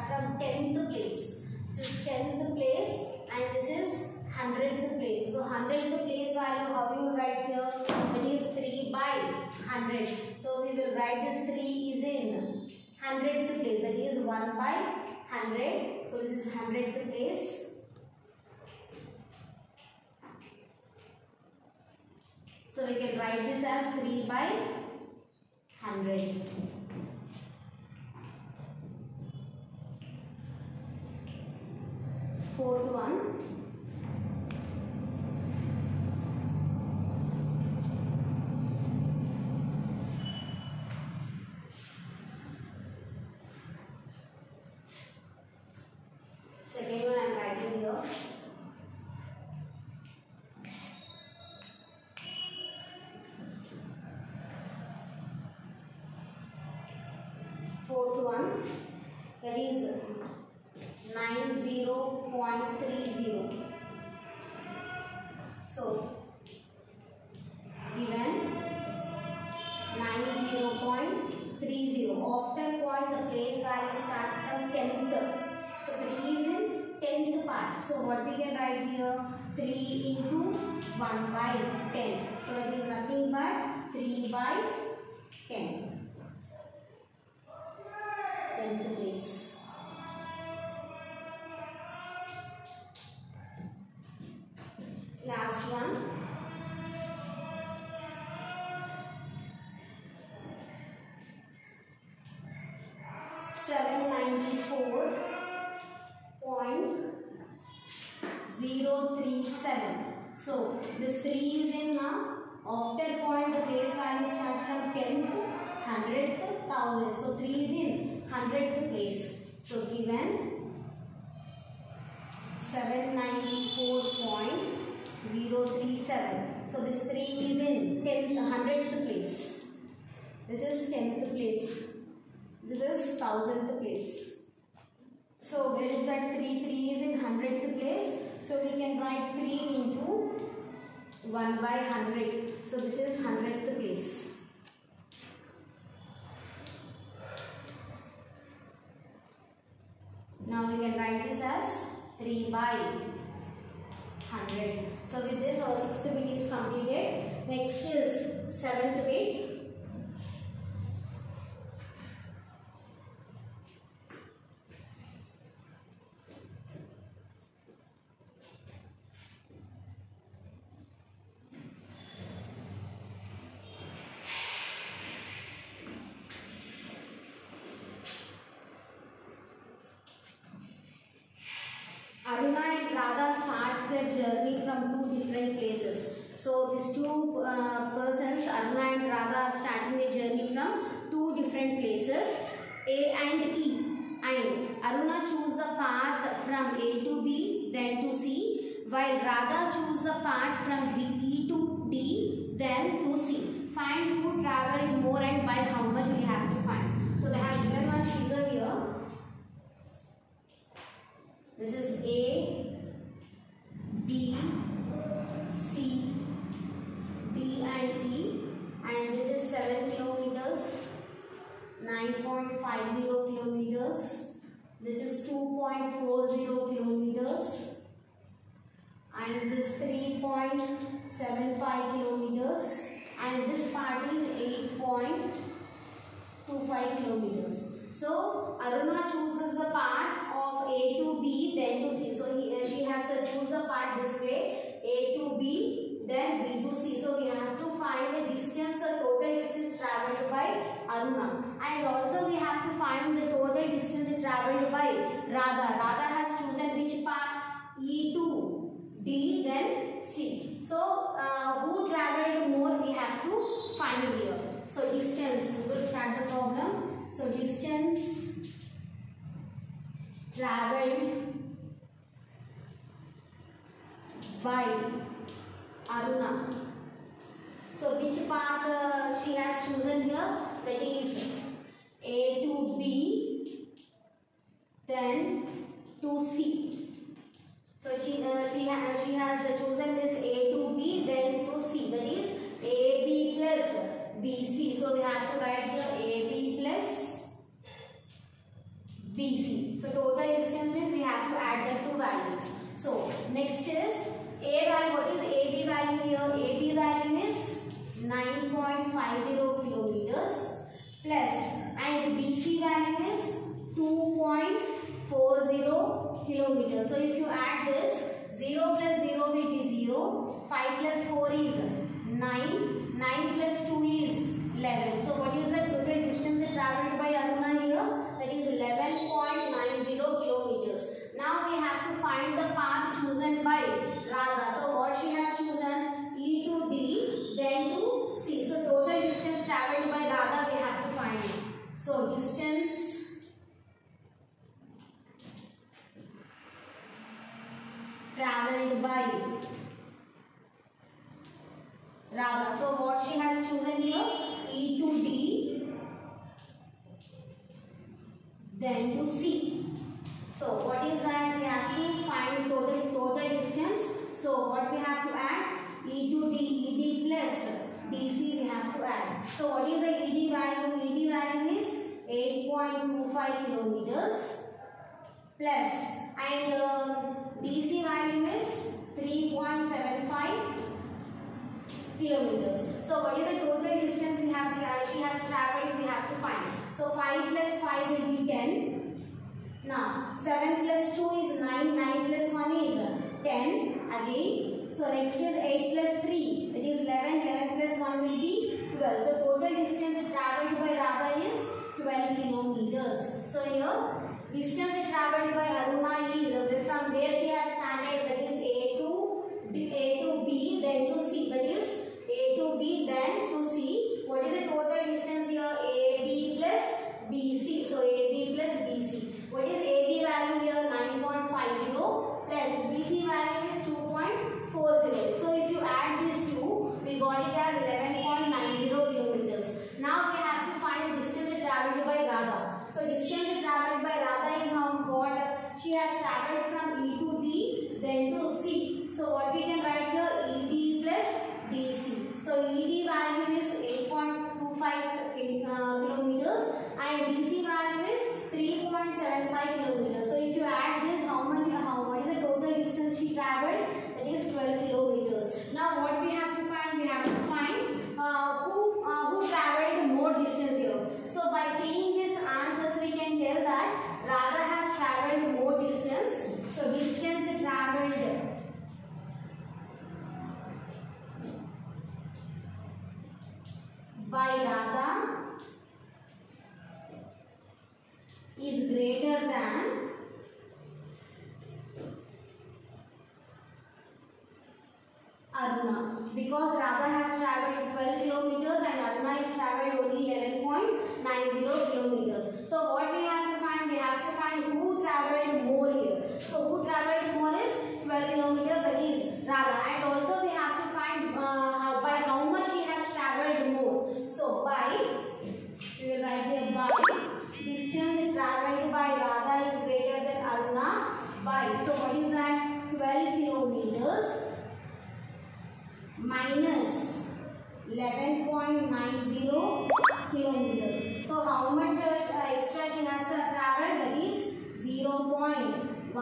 from 10th place. This is 10th place and this is 100th place. So 100th place value, how you will write here? That is 3 by 100. So we will write this 3 is in 100th place. That is 1 by 100. So this is 100th place. So we can write this as 3 by 100. Fourth one. Second one I am writing here. Fourth one, that is 90.30. So given 90.30. After point the place value starts from 10th. So 3 is in 10th part. So what we can write here? 3 into 1 by 10. So that is nothing but 3 by 10. 10th place. Last one. $794.037. So this 3 is in now. After point the place value starts from 10th, 100th, 1000. So 3 is in 100th place. So given 794.037. So this 3 is in 10th, 100th place. This is 10th place. This is 1000th place. So where is that 3? 3 is in 100th place. So we can write 3 into 1 by 100. So this is 100th place. Now we can write this as 3 by 100. So with this our 6th bit is completed. Next is 7th bit. Aruna and Radha starts their journey from 2 different places. So these 2 persons, Aruna and Radha, are starting their journey from 2 different places, A and E. And Aruna choose the path from A to B, then to C, while Radha choose the path from E to D, then to C. Find who traveled more and by how much we have to find. So they have given one figure here. This is A, B, C, D and E, and this is 7 kilometers, 9.50 kilometers, this is 2.40 kilometers, and this is 3.75 kilometers, and this part is 8.25 kilometers. So Aruna chooses the part of A to B, then to C. So she has to choose the part this way, A to B, then B to C. So we have to find the distance, the total distance travelled by Aruna, and also we have to find the total distance travelled by Radha. Radha has chosen which part? E to D, then C. So who travelled more we have to find here. So distance, we will start the problem. So distance travelled by Aruna. So which path she has chosen here? That is A to B, then to C. So she has chosen this A to B, then to C. That is AB plus BC. So we have to write here AB plus B. BC. So total distance means we have to add the two values. So next is A value. What is AB value here? AB value is 9.50 kilometers plus, and BC value is 2.40 kilometers. So if you add this, 0 plus 0 will be 0, 5 plus 4 is 9, 9 plus 2 is 11. So what is the total distance travelled by Aruna here? That is 11.90 kilometers. Now we have to find the path chosen by Radha. So what she has chosen? E to D, then to C. So total distance travelled by Radha we have to find it. So distance travelled by Radha. So what she has chosen here? E to D, then to C. So what is that? We have to find total distance. So what we have to add? E to D, ED plus DC we have to add. So what is the ED value? ED value is 8.25 kilometers plus, and DC value is 3.75 kilometers. So what is the total distance we have she has travelled? We have to find. So 5 plus 5 will be 10. Now 7 plus 2 is 9. 9 plus 1 is 10 again. So next is 8 plus 3, that is 11. 11 plus 1 will be 12. So total distance travelled by Radha is 12 kilometers. So here distance travelled by Aruna is from where she has started, that is A to B, then to C. That is A to B, then to C. What is the total distance here? AB plus BC. So AB plus BC. What is AB value here? 9.50 plus BC value is 2.40. So if you add these two, we got it as 11.90 kilometers. Now we have to find distance travelled by Radha. So distance travelled by Radha is what? She has travelled from E to D, then to C. So what we can write here? ED plus DC. So ED value is 8.25 kilometers and DC value is 3.75 kilometers. So if you add this, what is the total distance she travelled? That is 12 kilometers. Now what we have to find? We have to find who travelled more distance here. So by seeing these answers, we can tell that Radha has travelled more distance. So distance travelled by Radha is greater than Aruna, because Radha has travelled 12 kilometers and Aruna has travelled only 11.90 kilometers. So what we have to find? We have to find who travelled more here. So who travelled more is 12 kilometers, that is Radha, and also we have to find by how much she has travelled more. So by, we will write here by distance travelled by Radha is greater than Aruna by, so what is that? 12 kilometers minus 11.90 kilometers. So how much extra she has travelled? That is 0.10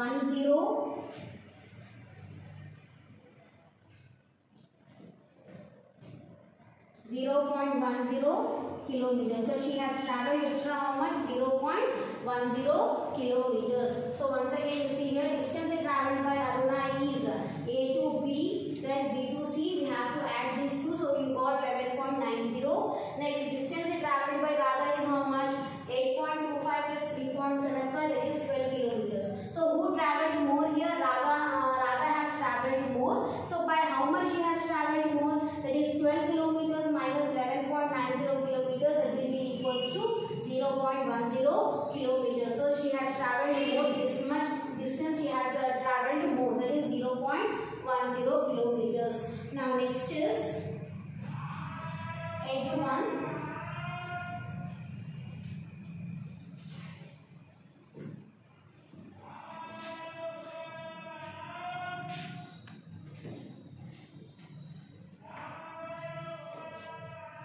kilometers. So she has travelled extra how much? 0.10 kilometers. So once again you see here distance travelled by Aruna is A to B, then B to C. We have to add these two. So we got 11.90. Next distance travelled by Radha is how much? 8.25 plus 3.75, that is 12 kilometers. So who travelled more here? Radha has travelled more. So by how much she has travelled more? That is 12 kilometers minus 11.90 kilometers, that will be equals to 0.10 kilometers. So she has travelled more, this much distance she has travelled more, that is 0.10 kilometers. Now next is 8th one.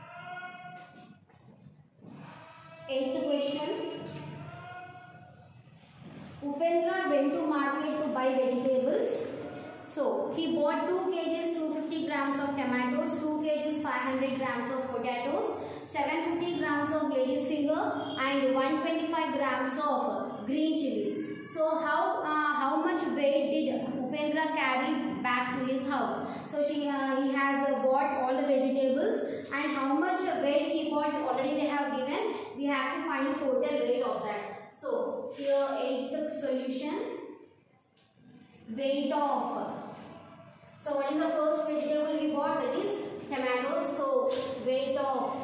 Eighth question. Upendra went to market to buy vegetables. So he bought 2 kgs 250 grams of tomatoes, 2 kgs 500 grams of potatoes, 750 grams of lady's finger and 125 grams of green chilies. So how much weight did Upendra carry back to his house? So he has bought all the vegetables, and how much weight he bought already they have given. We have to find the total weight of that. So here eighth solution, weight of. So what is the first vegetable we bought? That is tomatoes. So weight of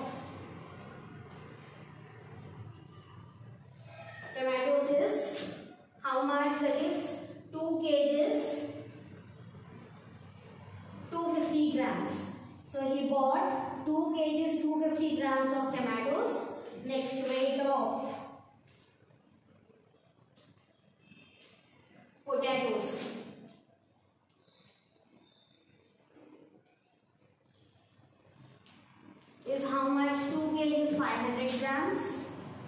tomatoes is how much? That is 2 kgs 250 grams. So he bought 2 kgs 250 grams of tomatoes. Next, weight of potatoes. Is how much? 2 kgs 500 grams.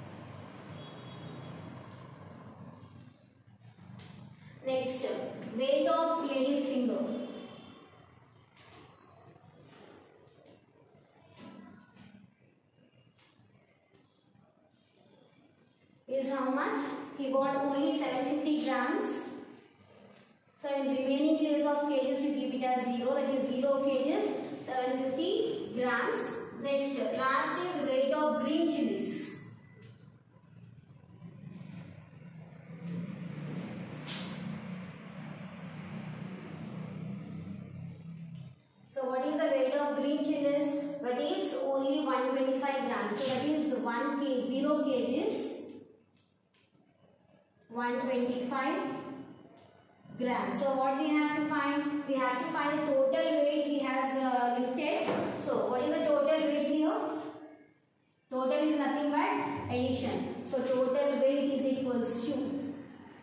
Next, weight of lady's finger. Is how much? He bought only 750 grams. So in remaining place of kgs to keep it as 0, that is 0 kgs 750 grams. Next, last is weight of green chilies. So what is the weight of green chilies? That is only 125 grams. So that is 0 kgs 125 grams. So what we have to find? We have to find the total weight he has lifted. So what is the total weight here? Total is nothing but addition. So total weight is equals to.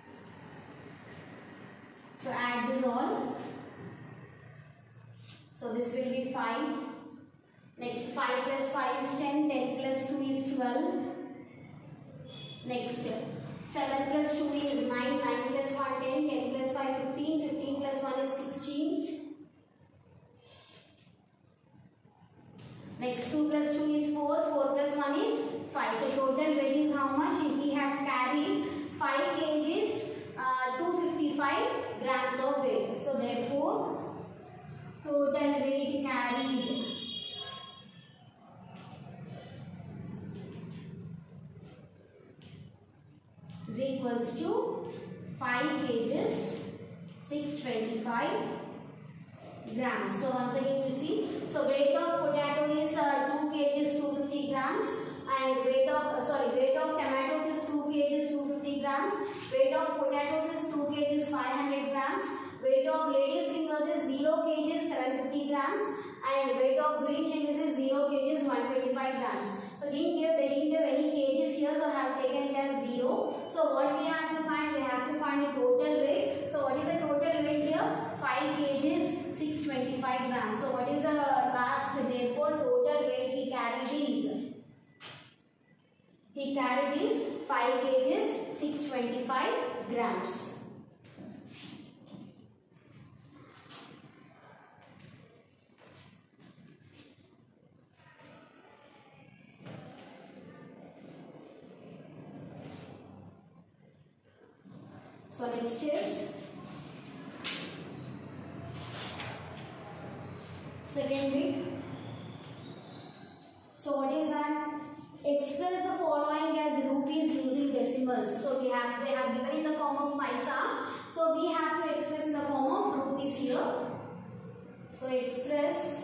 So add this all. So this will be 5. Next, 5 plus 5 is 10. 10 plus 2 is 12. Next, 7 plus 2 is 9. 9 plus 1 10. 10 plus 5 15. 15 plus 1 is 16. Next, 2 plus 2 is 4. 4 plus 1 is 5. So total weight is how much? He has carried 5 kgs 255 grams of weight. So therefore total weight carried is equals to 5 kgs 625 grams. So once again you see, so weight of potato is 2 kgs 250 grams, and weight of tomatoes is 2 kgs 250 grams, weight of potatoes is 2 kgs 500 grams, weight of lady's fingers is 0 kgs 750 grams, and weight of green chilies is 0 kgs 125 grams. So they didn't give any kgs here, so I have taken it as 0. So what we have to find? We have to find the total weight. So what is the total weight here? 5 kgs 625 grams. So what is the last? Therefore total weight he carried is 5 kgs 625 grams. So next is second bit. So what is that? Express the following as rupees using decimals. So they have given in the form of paisa. So we have to express in the form of rupees here. So express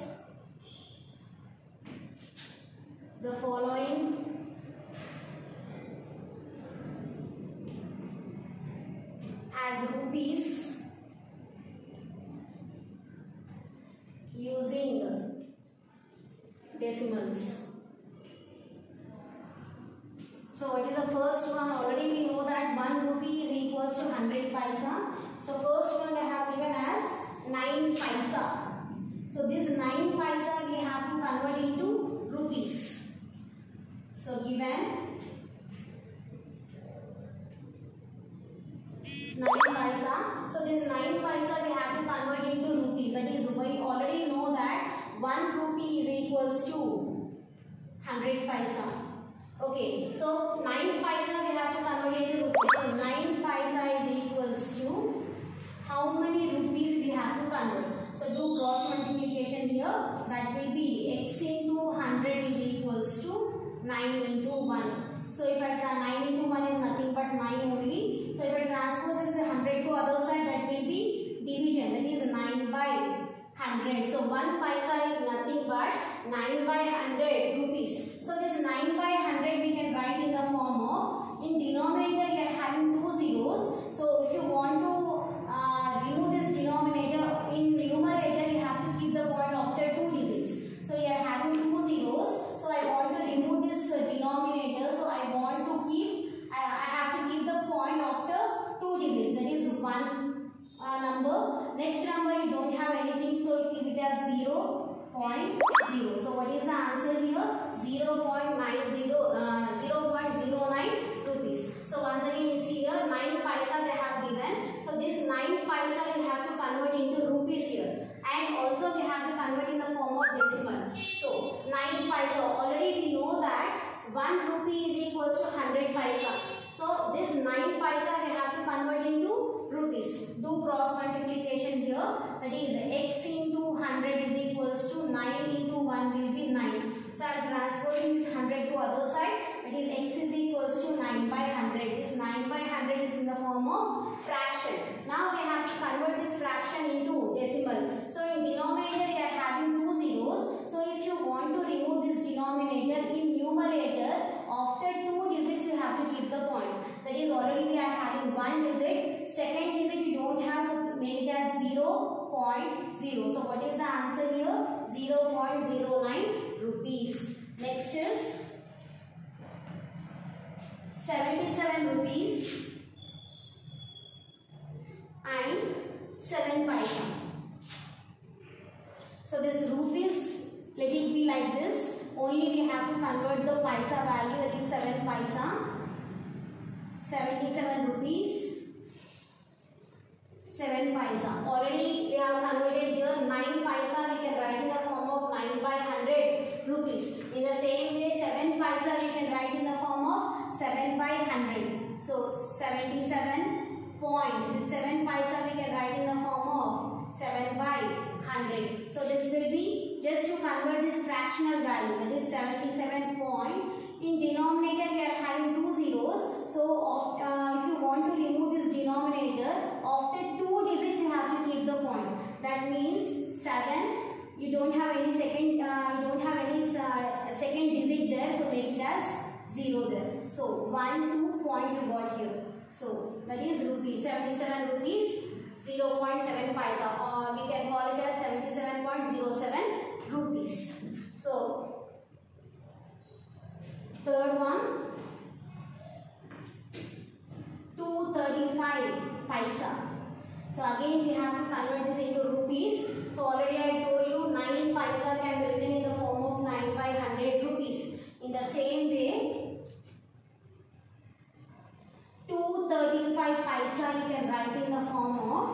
the following as rupees using decimals. So what is the first one? Already we know that 1 rupee is equals to 100 paisa. So first one they have given as 9 paisa. So this 9 paisa we have to convert into rupees. So given 9 paisa. So this 9 paisa we have to convert into rupees. That is, we already know that 1 rupee is equals to 100 paisa. Okay, so 9 paisa we have to convert into rupees. So 9 paisa is equals to how many rupees we have to convert. So do cross multiplication here. That will be x into 100 is equals to 9 into 1. So if I try 9 into 1 is nothing but 9 only. So if I transpose this 100 to other side, that will be division. That is 9 by 100. So 1 paisa is nothing but 9 by 100 rupees. So this 9 by 100 we can write in the form of, in denominator we are having 2 zeros. So if you want to remove this denominator, in numerator you have to keep the point after 2 digits. So you are having 2 zeros. So I want to remove this denominator. So I want to keep, I have to keep the point after 2 digits. That is one number. Next number you don't have anything, so keep it as 0.0. So what is the answer here? 0.09 rupees. So once again you see here 9 paisa they have given. So this 9 paisa you have to convert into rupees here, and also we have to convert in the form of decimal. So 9 paisa, already we know that 1 rupee is equals to 100 paisa. So this 9 paisa we have to convert into rupees. Do cross multiplication here. That is x into 100 is equals to 9 into 1 will be 9. So I am transferring this 100 to other side. That is x is equals to 9 by 100. This 9 by 100 is in the form of fraction. Now we have to convert this fraction into decimal. So in denominator we are having 2 zeros. So if you want to remove this denominator, in numerator after 2 digits you have to keep the point. That is, already we are having 1 digit. Second digit you don't have, so make it as 0.0. So what is the answer here? 0.09 rupees. Next is 77 rupees and 7 paisa. So this rupees, let it be like this. Only we have to convert the paisa value, that is 7 paisa. 77 rupees, 7 paisa. Already we have converted here 9 paisa, we can write in the form of 9 by 100 rupees. In the same way 7 paisa we can write in the form of 7 by 100. So 77 point, this 7 paisa we can write in the form of 7 by 100. So this will be just to convert this fractional value, that is 77 point. In denominator we are having 2 zeros. So if you want to remove this denominator, after 2 digits you have to keep the point. That means 7. You don't have any second second digit there, so make it as 0 there. So 1, 2 point you got here. So that is rupees, 77 rupees, 0.7 paisa, or we can call it as 77.07 rupees. So third one, 235 paisa. So again we have to convert this into rupees. So already I told you 9 paisa can be written in the form of 9 by 100 rupees. In the same way, 235 paisa you can write in the form of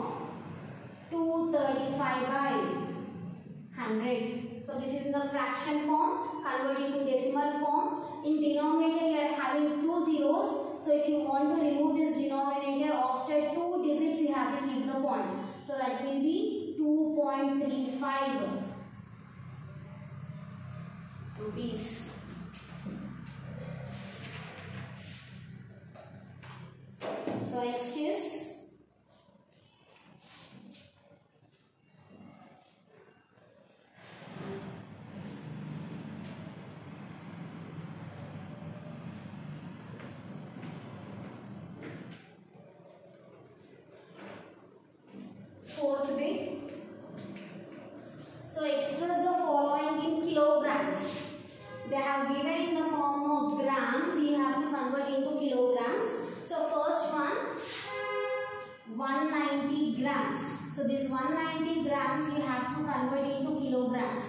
235 by 100. So this is in the fraction form, converting to decimal form. In denominator you are having 2 zeros. So if you want to remove this denominator, after 2 digits you have to keep the point. So that will be 2.35 rupees. So next is fourth way. So express the following in kilograms. They have given in the form of grams. You have to convert into kilograms. So first one, 190 grams. So this 190 grams you have to convert into kilograms.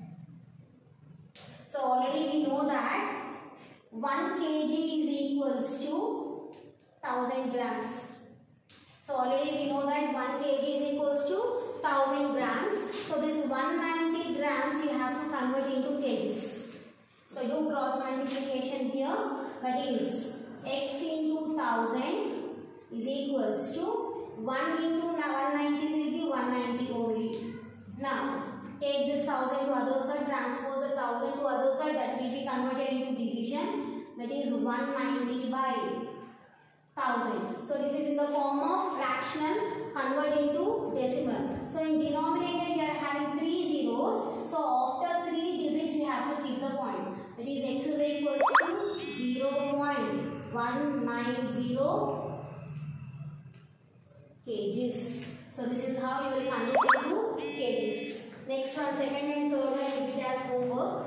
So already we know that 1 kg is equals to 1000 grams. already we know that 1 kg is equals to 1000 grams. So this 190 grams you have to convert into kgs. So do cross multiplication here. That is x into 1000 is equals to 1 into 190 will be 190 only. Now take this 1000 to other side, transpose the 1000 to other side, that will be converted into division. That is 190 by 1000. So this is in the form of fractional, convert into decimal. So in denominator we are having 3 zeros. So after 3 digits we have to keep the point. That is x is equals to 0.190 kgs. So this is how you will convert into kgs. Next one, second and third one, you did as homework.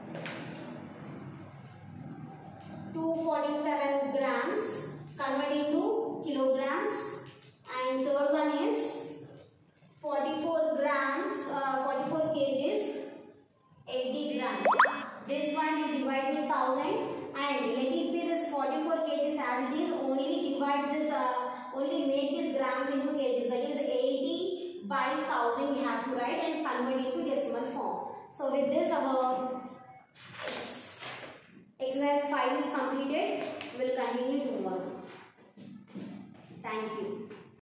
247 grams convert into kilograms, and third one is 44 grams, 44 kgs, 80 grams. This one you divide with 1000 and let it be this 44 kgs as it is. Only divide this, only make this grams into kgs. That is 80 by 1000 we have to write and convert into decimal form. So with this our exercise 5 is completed. We will continue tomorrow. Thank you.